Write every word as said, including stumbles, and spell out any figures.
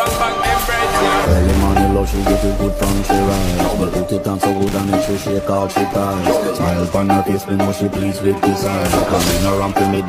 Early morning love, she get it good from she rise. But put it on so good and then she shake all she ties. Smile upon her face, me know she pleased with this eyes. Come in around to me.